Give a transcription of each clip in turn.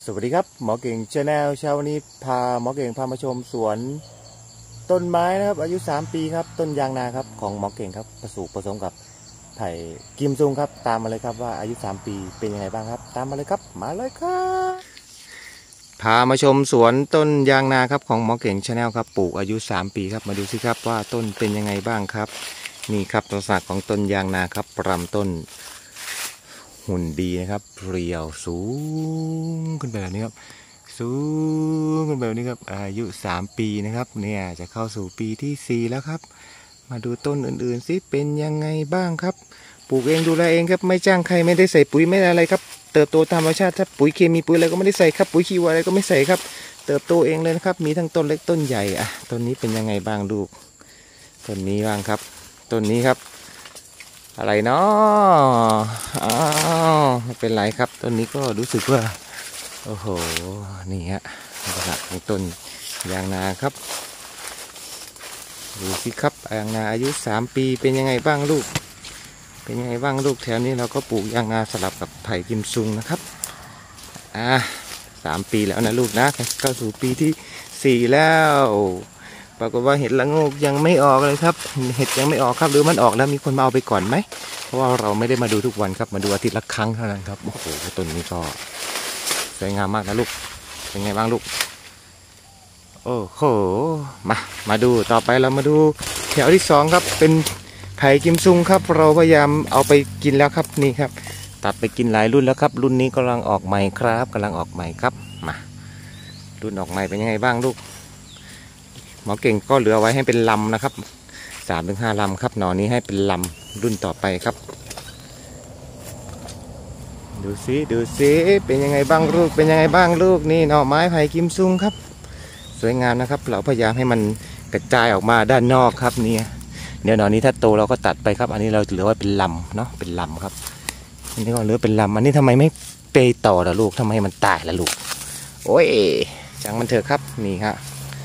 สวัสดีครับหมอเก่งชาแนลเช้าวันนี้พาหมอเก่งพามาชมสวนต้นไม้นะครับอายุ3 ปีครับต้นยางนาครับของหมอเก่งครับผสมกับไผ่กิมซุงครับตามมาเลยครับว่าอายุ3 ปีเป็นยังไงบ้างครับตามมาเลยครับมาเลยครับพามาชมสวนต้นยางนาครับของหมอเก่งชาแนลครับปลูกอายุ3 ปีครับมาดูสิครับว่าต้นเป็นยังไงบ้างครับนี่ครับลักษณะของต้นยางนาครับลำต้นหุ่นดีนะครับเรียวสูงขึ้นไปแบบนี้ครับสูงขึ้นไปแบบนี้ครับอายุ3 ปีนะครับเนี่ยจะเข้าสู่ปีที่4แล้วครับมาดูต้นอื่นๆสิเป็นยังไงบ้างครับปลูกเองดูแลเองครับไม่จ้างใครไม่ได้ใส่ปุ๋ยไม่อะไรครับเติบโตตามธรรมชาติถ้าปุ๋ยเคมีปุ๋ยอะไรก็ไม่ได้ใส่ครับปุ๋ยขี้วัวอะไรก็ไม่ใส่ครับเติบโตเองเลยนะครับมีทั้งต้นเล็กต้นใหญ่อ่ะต้นนี้เป็นยังไงบ้างลูกต้นนี้บ้างครับต้นนี้ครับอะไรเนาะอ้าวไม่เป็นไรครับต้นนี้ก็รู้สึกว่าโอ้โหนี่ฮะลักษณะของต้นยางนาครับดูสิครับยางนาอายุ3 ปีเป็นยังไงบ้างลูกเป็นยังไงบ้างลูกแถวนี้เราก็ปลูกยางนาสลับกับไผ่กิมซุงนะครับ3 ปีแล้วนะลูกนะเข้าสู่ปีที่4แล้วปรากฏว่าเห็ดละโงกยังไม่ออกเลยครับเห็ดยังไม่ออกครับหรือมันออกแล้วมีคนมาเอาไปก่อนไหมเพราะว่าเราไม่ได้มาดูทุกวันครับมาดูอาทิตย์ละครั้งเท่านั้นครับโอ้โหต้นนี้ก็สวยงามมากนะลูกเป็นไงบ้างลูกโอ้โหมาดูต่อไปเรามาดูแถวที่2ครับเป็นไผ่กิมซุงครับเราพยายามเอาไปกินแล้วครับนี่ครับตัดไปกินหลายรุ่นแล้วครับรุ่นนี้กำลังออกใหม่ครับกำลังออกใหม่ครับมารุ่นออกใหม่เป็นยังไงบ้างลูกหมอเก่งก็เหลือไว้ให้เป็นลำนะครับ3 ถึง 5 ลำครับหน่อนี้ให้เป็นลำรุ่นต่อไปครับดูสิเป็นยังไงบ้างลูกเป็นยังไงบ้างลูกนี่หน่อไม้ไผ่กิมซุงครับสวยงามนะครับเราพยายามให้มันกระจายออกมาด้านนอกครับเนี่ยเดี๋ยวหน่อนี้ถ้าโตเราก็ตัดไปครับอันนี้เราเหลือไว้เป็นลำเนาะเป็นลำครับอันนี้ก็เหลือเป็นลำอันนี้ทำไมไม่เปย์ต่อล่ะลูกทำไมมันตายล่ะลูกโอ้ยจังมันเถอะครับนี่ครับ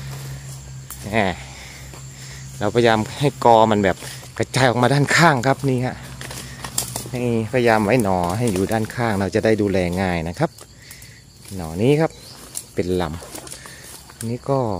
เราพยายามให้กอมันแบบกระจายออกมาด้านข้างครับนี่ฮะให้พยายามไว้หน่อให้อยู่ด้านข้างเราจะได้ดูแลง่ายนะครับหน่อนี้ครับเป็นลำอันนี้ก็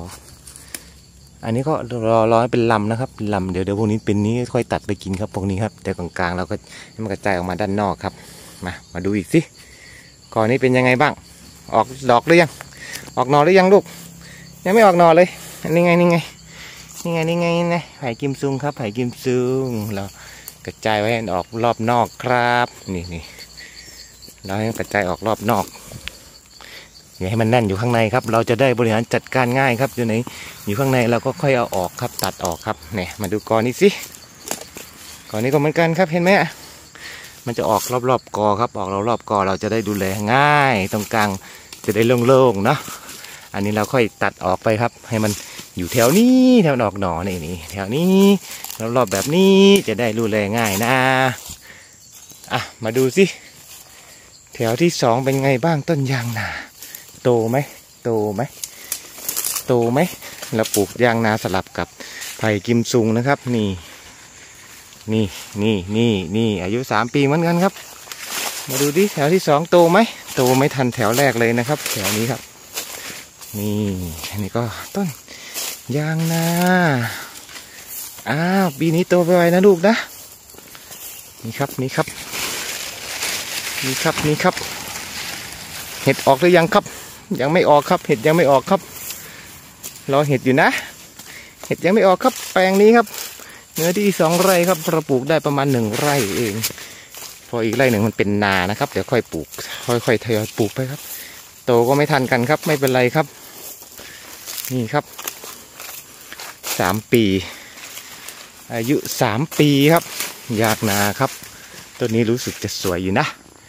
รอให้เป็นลำนะครับลำเดี๋ยวพวกนี้เป็นนี้ค่อยตัดไปกินครับพวกนี้ครับแต่กลางๆเราก็ให้มันกระจายออกมาด้านนอกครับมาดูอีกสิกอนี้เป็นยังไงบ้างออกดอกหรือยังออกหน่อหรือยังลูกยังไม่ออกหน่อเลยนี่ไงนะไผ่กิมซุงครับไผ่กิมซุงเรากระจายไว้ให้ออกรอบนอกครับนี่เราให้กระจายออกรอบนอกอย่าให้มันแน่นอยู่ข้างในครับเราจะได้บริหารจัดการง่ายครับอยู่ข้างในเราก็ค่อยเอาออกครับตัดออกครับเนี่ยมาดูกอนี้สิกอนี้ก็เหมือนกันครับเห็นไหมมันจะออกรอบกอครับออกรอบกอเราจะได้ดูแลง่ายตรงกลางจะได้โล่งๆเนาะอันนี้เราค่อยตัดออกไปครับให้มันอยู่แถวนี้แถวออกหน่อนี่แถวนี้รอบแบบนี้จะได้ดูแลง่ายนะมาดูสิแถวที่2เป็นไงบ้างต้นยางนาโตไหมเราปลูกยางนาสลับกับไผ่กิมซุงนะครับนี่อายุ3 ปีเหมือนกันครับมาดูดิแถวที่2โตไหมโตไม่ทันแถวแรกเลยนะครับแถวนี้ครับนี่ก็ต้นยางนาปีนี้โตไปไวนะลูกนะนี่ครับเห็ดออกหรือยังครับยังไม่ออกครับเห็ดยังไม่ออกครับรอเห็ดอยู่นะเห็ดยังไม่ออกครับแปลงนี้ครับเนื้อที่2 ไร่ครับเราปลูกได้ประมาณ1 ไร่เองพออีกไร่หนึ่งมันเป็นนานะครับเดี๋ยวค่อยปลูกค่อยทยอยปลูกไปครับโตก็ไม่ทันกันครับไม่เป็นไรครับนี่ครับ3 ปีอายุ3 ปีครับยางนาครับต้นนี้รู้สึกจะสวยอยู่นะ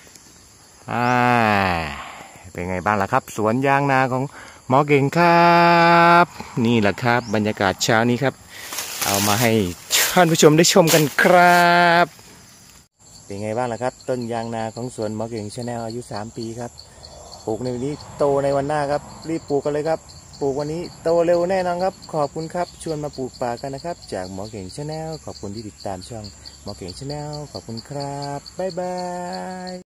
เป็นไงบ้างล่ะครับสวนยางนาของหมอเก่งครับนี่แหละครับบรรยากาศเช้านี้ครับเอามาให้ท่านผู้ชมได้ชมกันครับเป็นไงบ้างล่ะครับต้นยางนาของสวนหมอเก่งชาแนลอายุ3 ปีครับปลูกในวันนี้โตในวันหน้าครับรีบปลูกกันเลยครับปลูกวันนี้โตเร็วแน่นอนครับขอบคุณครับชวนมาปลูกป่ากันนะครับจากหมอเก่งชาแนลขอบคุณที่ติดตามช่องหมอเก่งชาแนลขอบคุณครับบ๊ายบาย